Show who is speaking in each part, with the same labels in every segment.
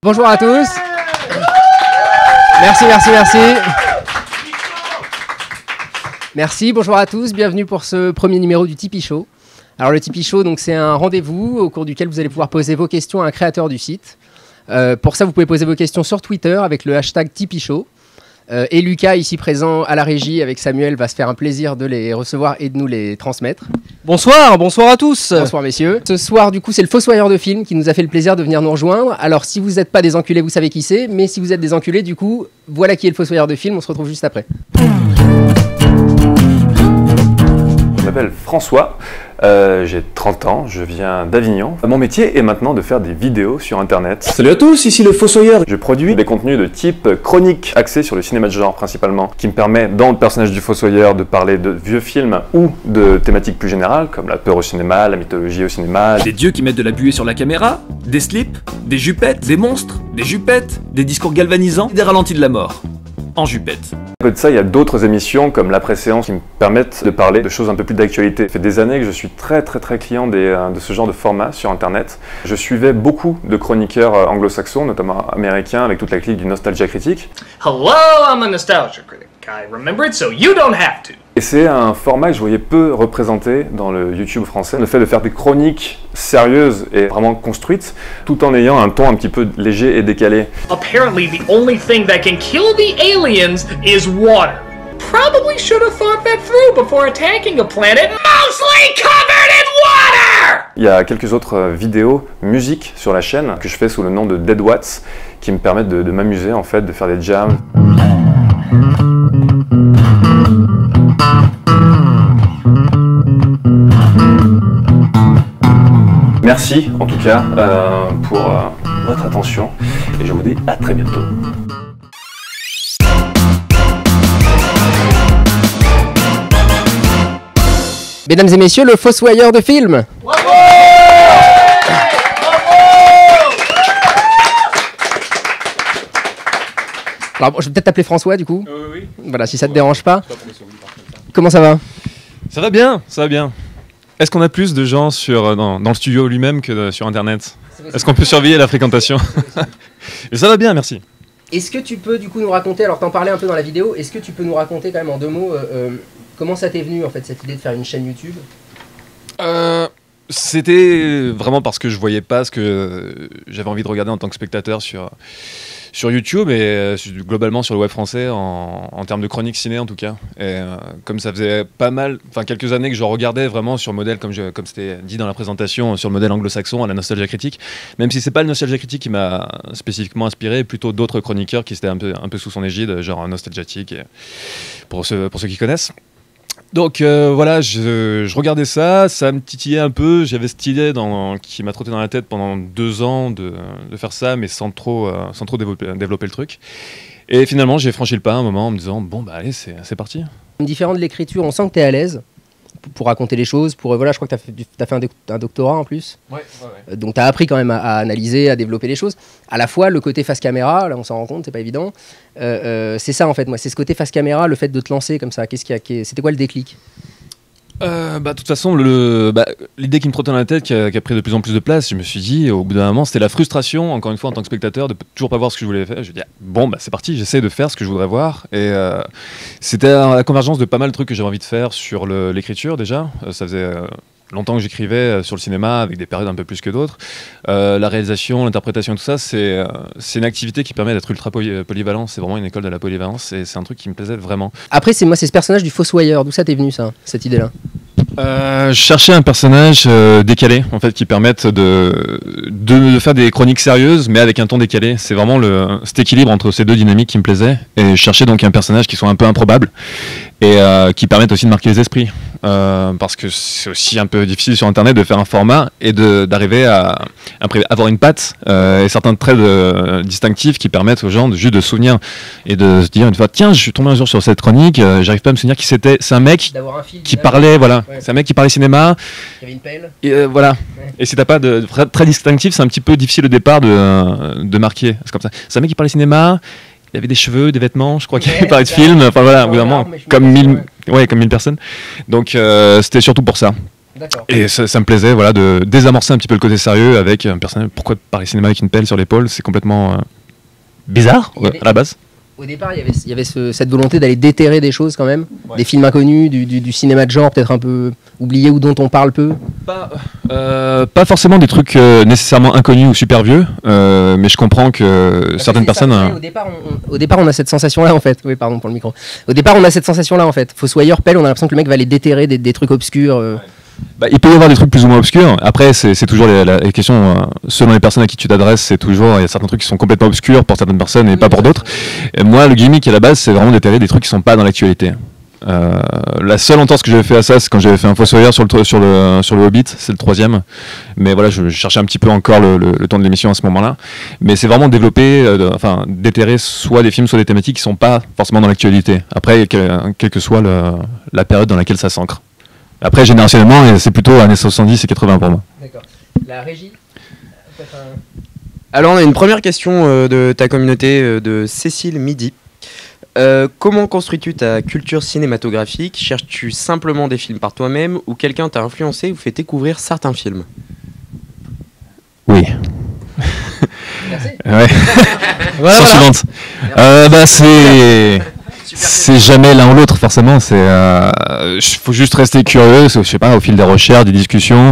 Speaker 1: Bonjour à tous. Merci. Merci, bonjour à tous, bienvenue pour ce premier numéro du Tipeee Show. Alors le Tipeee Show, donc, c'est un rendez-vous au cours duquel vous allez pouvoir poser vos questions à un créateur du site. Pour ça, vous pouvez poser vos questions sur Twitter avec le hashtag Tipeee Show. Et Lucas, ici présent à la régie avec Samuel, va se faire un plaisir de les recevoir et de nous les transmettre.
Speaker 2: Bonsoir à tous.
Speaker 1: Bonsoir messieurs. Ce soir, du coup, c'est le Fossoyeur de film qui nous a fait le plaisir de venir nous rejoindre. Alors, si vous n'êtes pas des enculés, vous savez qui c'est. Mais si vous êtes des enculés, du coup, voilà qui est le Fossoyeur de film. On se retrouve juste après.
Speaker 3: Je m'appelle François, j'ai 30 ans, je viens d'Avignon. Mon métier est maintenant de faire des vidéos sur internet.
Speaker 4: Salut à tous, ici le Fossoyeur.
Speaker 3: Je produis des contenus de type chronique, axés sur le cinéma de genre principalement, qui me permet, dans le personnage du Fossoyeur, de parler de vieux films ou de thématiques plus générales, comme la peur au cinéma, la mythologie au cinéma.
Speaker 4: Des dieux qui mettent de la buée sur la caméra, des slips, des jupettes, des monstres, des jupettes, des discours galvanisants, des ralentis de la mort. En jupette.
Speaker 3: À côté de ça, il y a d'autres émissions comme l'après-séance qui me permettent de parler de choses un peu plus d'actualité. Ça fait des années que je suis très client de ce genre de format sur internet. Je suivais beaucoup de chroniqueurs anglo-saxons, notamment américains, avec toute la clique du Nostalgia Critique.
Speaker 5: Hello, I'm a Nostalgia Critic. I remember it, so you don't have to.
Speaker 3: Et c'est un format que je voyais peu représenté dans le YouTube français. Le fait de faire des chroniques sérieuses et vraiment construites, tout en ayant un ton un petit peu léger et décalé.
Speaker 5: Apparently, the only thing that can kill the aliens is water. Probably should have thought that through before attacking a planet mostly covered in water!
Speaker 3: Il y a quelques autres vidéos musique sur la chaîne que je fais sous le nom de Dead Watts qui me permettent de m'amuser en fait, de faire des jams. Merci en tout cas pour votre attention et je vous dis à très bientôt.
Speaker 1: Mesdames et messieurs, le Fossoyeur de film.
Speaker 5: Bravo!
Speaker 1: Alors bon, je vais peut-être t'appeler François du coup.
Speaker 2: Oui.
Speaker 1: Voilà, si ça te dérange pas. Comment ça va?
Speaker 2: Ça va bien. Est-ce qu'on a plus de gens dans le studio lui-même que sur internet? Est-ce qu'on peut surveiller la fréquentation? Et ça va bien, merci.
Speaker 1: Est-ce que tu peux du coup nous raconter, alors t'en parlais un peu dans la vidéo, est-ce que tu peux nous raconter quand même en deux mots comment ça t'est venu en fait cette idée de faire une chaîne YouTube?
Speaker 2: C'était vraiment parce que je voyais pas ce que j'avais envie de regarder en tant que spectateur sur YouTube et globalement sur le web français en termes de chronique ciné en tout cas. Et comme ça faisait quelques années que je regardais vraiment sur le modèle, comme c'était dit dans la présentation, sur le modèle anglo-saxon à la Nostalgia Critique, même si c'est pas le Nostalgia Critique qui m'a spécifiquement inspiré, plutôt d'autres chroniqueurs qui étaient un peu sous son égide, genre Nostalgiatique, pour ceux qui connaissent. Donc voilà, je regardais ça me titillait un peu, j'avais cette idée qui m'a trotté dans la tête pendant 2 ans de faire ça, mais sans trop développer le truc. Et finalement, j'ai franchi le pas à un moment en me disant, bon bah allez, c'est parti.
Speaker 1: Différent de l'écriture, on sent que tu es à l'aise pour raconter les choses, voilà, je crois que tu as fait un doctorat en plus. Ouais. Donc tu as appris quand même à analyser, à développer les choses. À la fois, le côté face caméra, là on s'en rend compte, c'est pas évident. C'est ça en fait, moi, c'est ce côté face caméra, le fait de te lancer comme ça. C'était quoi le déclic?
Speaker 2: De toute façon, l'idée qui me trottait dans la tête, qui a pris de plus en plus de place, je me suis dit, au bout d'un moment, c'était la frustration, encore une fois, en tant que spectateur, de toujours pas voir ce que je voulais faire. Je me dis, bon, c'est parti, j'essaie de faire ce que je voudrais voir. Et c'était la convergence de pas mal de trucs que j'avais envie de faire sur l'écriture, déjà. Ça faisait longtemps que j'écrivais sur le cinéma, avec des périodes un peu plus que d'autres. La réalisation, l'interprétation, tout ça, c'est une activité qui permet d'être ultra polyvalent. C'est vraiment une école de la polyvalence et c'est un truc qui me plaisait vraiment.
Speaker 1: Après, c'est ce personnage du Fossoyeur. D'où ça t'est venu, ça, cette idée-là?
Speaker 2: Je cherchais un personnage décalé, en fait, qui permette de faire des chroniques sérieuses, mais avec un ton décalé. C'est vraiment cet équilibre entre ces deux dynamiques qui me plaisait. Et je cherchais donc un personnage qui soit un peu improbable et qui permette aussi de marquer les esprits. Parce que c'est aussi un peu difficile sur Internet de faire un format et d'arriver à avoir une patte et certains traits distinctifs qui permettent aux gens juste de se souvenir et de se dire une fois, tiens, je suis tombé un jour sur cette chronique, j'arrive pas à me souvenir qui c'était. C'est un mec qui parlait, voilà. Ouais. C'est un mec qui parlait cinéma. Il y avait une pelle. Et voilà. Ouais. Et si t'as pas de très distinctif, c'est un petit peu difficile au départ de marquer. C'est comme ça. C'est un mec qui parlait cinéma. Il avait des cheveux, des vêtements, je crois qu'il parlait de films. Enfin voilà, évidemment, comme 1000 personnes. Donc c'était surtout pour ça. Et ça me plaisait, voilà, de désamorcer un petit peu le côté sérieux avec un personnage. Pourquoi Paris Cinéma avec une pelle sur l'épaule? C'est complètement bizarre à la base.
Speaker 1: Au départ, il y avait cette volonté d'aller déterrer des choses quand même, des films inconnus, du cinéma de genre peut-être un peu oublié ou dont on parle peu.
Speaker 2: Pas forcément des trucs nécessairement inconnus ou super vieux, mais je comprends que certaines personnes.
Speaker 1: Au départ, on a cette sensation-là en fait. Oui, pardon pour le micro. Au départ, on a cette sensation-là en fait. Fossoyeur, pelle, on a l'impression que le mec va aller déterrer des trucs obscurs.
Speaker 2: Il peut y avoir des trucs plus ou moins obscurs. Après, c'est toujours la question, selon les personnes à qui tu t'adresses, c'est toujours, il y a certains trucs qui sont complètement obscurs pour certaines personnes et pas pour d'autres. Et moi, le gimmick à la base, c'est vraiment déterrer des trucs qui sont pas dans l'actualité. La seule entorse que j'avais fait à ça, c'est quand j'avais fait un Fossoyeur sur le Hobbit, c'est le 3e. Mais voilà, je cherchais un petit peu encore le temps de l'émission à ce moment-là. Mais c'est vraiment développer, déterrer soit des films, soit des thématiques qui sont pas forcément dans l'actualité. Après, quelle que soit la période dans laquelle ça s'ancre. Après, générationnellement, c'est plutôt années 70 et 80 pour moi.
Speaker 1: D'accord. La régie
Speaker 6: Alors, on a une première question de ta communauté, de Cécile Midi. Comment construis-tu ta culture cinématographique? Cherches-tu simplement des films par toi-même ou quelqu'un t'a influencé ou fait découvrir certains films?
Speaker 2: Oui.
Speaker 1: Merci.
Speaker 2: Ouais. Voilà. Suivante. C'est jamais l'un ou l'autre forcément. Faut juste rester curieux. Je sais pas, au fil des recherches, des discussions.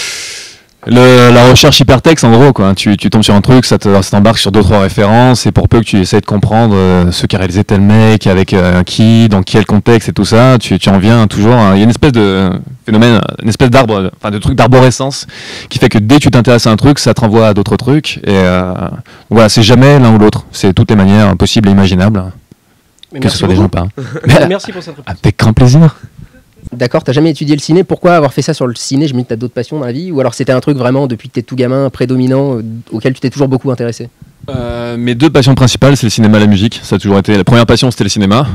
Speaker 2: La recherche hypertexte, en gros, quoi. Tu tombes sur un truc, ça t'embarque sur 2-3 références, et pour peu que tu essaies de comprendre ce qu'a réalisé tel mec, avec qui, dans quel contexte et tout ça, tu en viens toujours. Il y a une espèce de phénomène, une espèce d'arbre, de truc d'arborescence, qui fait que dès que tu t'intéresses à un truc, ça te renvoie à d'autres trucs. Et voilà, c'est jamais l'un ou l'autre. C'est toutes les manières possibles et imaginables. Que ce soit des gens pas.
Speaker 7: Merci pour cette réponse.
Speaker 2: Avec grand plaisir.
Speaker 1: D'accord, t'as jamais étudié le ciné, pourquoi avoir fait ça sur le ciné? Je me dis que t'as d'autres passions dans la vie, ou alors c'était un truc vraiment depuis que t'es tout gamin, prédominant, auquel tu t'es toujours beaucoup intéressé?
Speaker 2: Mes deux passions principales, c'est le cinéma et la musique. Ça a toujours été. La première passion, c'était le cinéma.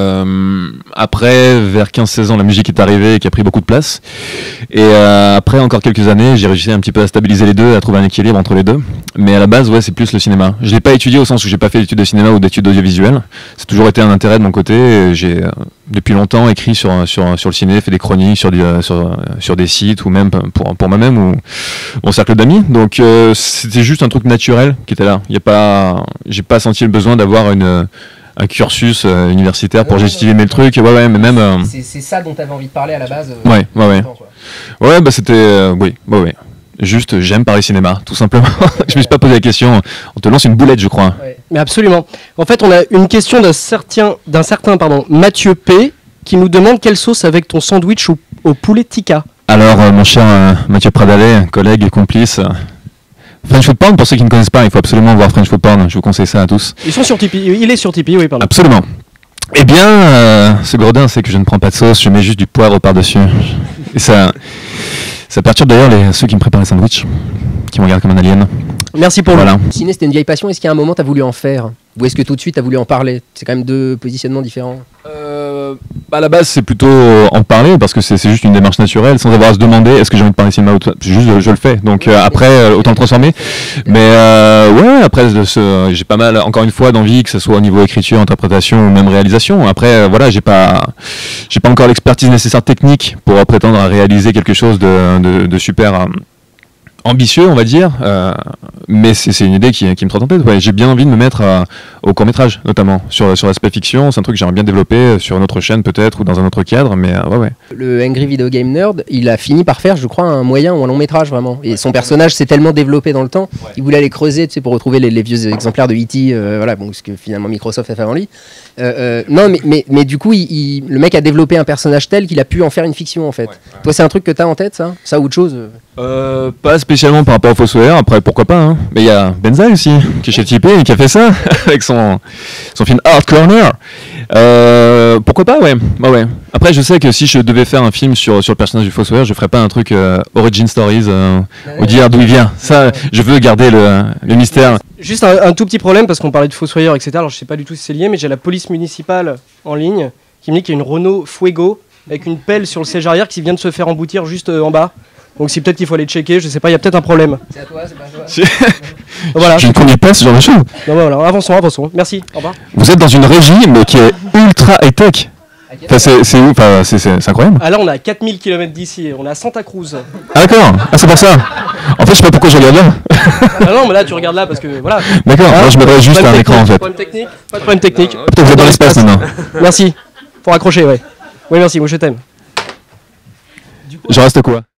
Speaker 2: Après, vers 15-16 ans, la musique est arrivée et qui a pris beaucoup de place. Et après, encore quelques années, j'ai réussi un petit peu à stabiliser les deux, à trouver un équilibre entre les deux. Mais à la base, ouais, c'est plus le cinéma. Je l'ai pas étudié au sens où j'ai pas fait d'études de cinéma ou d'études audiovisuelles. C'est toujours été un intérêt de mon côté. J'ai depuis longtemps écrit sur le ciné, fait des chroniques sur des sites ou même pour moi-même ou mon cercle d'amis. Donc c'était juste un truc naturel qui était là. J'ai pas senti le besoin d'avoir un cursus universitaire pour justifier le truc. Ouais, mais même.
Speaker 1: C'est ça dont t'avais envie de parler à la base.
Speaker 2: Ouais. Ouais, bah c'était. Oui. Juste, j'aime Paris Cinéma, tout simplement. Je me suis pas posé la question. On te lance une boulette, je crois.
Speaker 7: Ouais. Mais absolument. En fait, on a une question d'un certain Mathieu P qui nous demande quelle sauce avec ton sandwich au poulet tikka.
Speaker 2: Alors, mon cher Mathieu Pradalet, collègue et complice. French Food Porn, pour ceux qui ne connaissent pas, il faut absolument voir French Food Porn. Je vous conseille ça à tous.
Speaker 7: Ils sont sur Tipeee. Il est sur Tipeee, oui, pardon.
Speaker 2: Absolument. Eh bien, ce gredin sait que je ne prends pas de sauce, je mets juste du poivre par-dessus. Et ça perturbe d'ailleurs ceux qui me préparent les sandwichs, qui me regardent comme un alien.
Speaker 7: Merci pour
Speaker 2: voilà.
Speaker 1: Le ciné, c'était une vieille passion. Est-ce qu'à un moment, t'as voulu en faire? Ou est-ce que tout de suite, t'as voulu en parler? C'est quand même deux positionnements différents.
Speaker 2: À la base, c'est plutôt en parler parce que c'est juste une démarche naturelle, sans avoir à se demander est-ce que j'ai envie de parler cinéma ou juste je le fais. Donc après, autant le transformer. Mais ouais, après, j'ai pas mal, encore une fois, d'envie que ce soit au niveau écriture, interprétation ou même réalisation. Après, voilà, j'ai pas encore l'expertise nécessaire technique pour prétendre à réaliser quelque chose de super ambitieux, on va dire, mais c'est une idée qui me trotte en tête. Ouais, j'ai bien envie de me mettre au court-métrage, notamment sur l'aspect fiction. C'est un truc que j'aimerais bien développer sur une autre chaîne peut-être ou dans un autre cadre, mais ouais.
Speaker 1: Le Angry Video Game Nerd, il a fini par faire, je crois, un moyen ou un long métrage vraiment. Et son personnage s'est tellement développé dans le temps, il voulait aller creuser, tu sais, pour retrouver les vieux exemplaires de E.T. Voilà, bon, ce que finalement Microsoft a fait avant lui. Non, mais du coup, le mec a développé un personnage tel qu'il a pu en faire une fiction en fait. Toi, c'est un truc que t'as en tête, ça ou autre chose?
Speaker 2: Pas spécialement par rapport au Fossoyeur, après pourquoi pas, hein. Mais il y a Benzaï aussi, qui est chez Tipeee et qui a fait ça, avec son film Art Corner. Pourquoi pas, ouais. Après, je sais que si je devais faire un film sur le personnage du Fossoyeur, je ferais pas un truc Origin Stories, ou dire d'où il vient. Ça, je veux garder le mystère.
Speaker 7: Juste un tout petit problème, parce qu'on parlait de Fossoyeur, etc. Alors je sais pas du tout si c'est lié, mais j'ai la police municipale en ligne qui me dit qu'il y a une Renault Fuego avec une pelle sur le siège arrière qui vient de se faire emboutir juste en bas. Donc si peut-être qu'il faut aller checker, je sais pas, il y a peut-être un problème.
Speaker 1: C'est à toi, c'est pas à toi.
Speaker 7: Voilà.
Speaker 2: Je ne connais pas ce genre de choses.
Speaker 7: Non, voilà, avançons. Merci, au revoir.
Speaker 2: Vous êtes dans une régie, mais qui est ultra high-tech. Enfin, c'est où? Enfin, c'est incroyable.
Speaker 7: Ah là, on est à 4000 km d'ici, on est à Santa Cruz.
Speaker 2: Ah d'accord, ah, c'est pour ça. En fait, je sais pas pourquoi je regarde là.
Speaker 7: Ah non, mais là, tu regardes là parce que voilà.
Speaker 2: D'accord, moi je m'adresse juste à un écran en fait.
Speaker 7: Problème technique. Pas de problème technique.
Speaker 2: Peut-être que vous êtes dans l'espace maintenant.
Speaker 7: Merci. Pour accrocher, ouais. Oui, merci, moi je t'aime.
Speaker 2: Je reste quoi?